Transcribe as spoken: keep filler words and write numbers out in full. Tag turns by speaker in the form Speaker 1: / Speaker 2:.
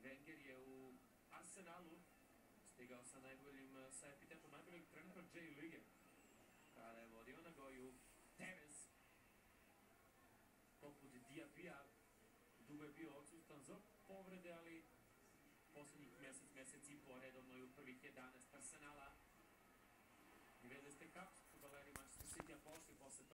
Speaker 1: Wenger je u Arsenalu stigao sa najboljim, sa epitetom najboljeg trenera J lige, kada je vodio na goju Tevez, poput Diabija, dugo je bio odsustan za povrede, ali poslednjih mesec, mesec i po redovno je u prvih jedanaest Arsenala. I vedeli ste kako su futbaleri Manchester City-a pošli posle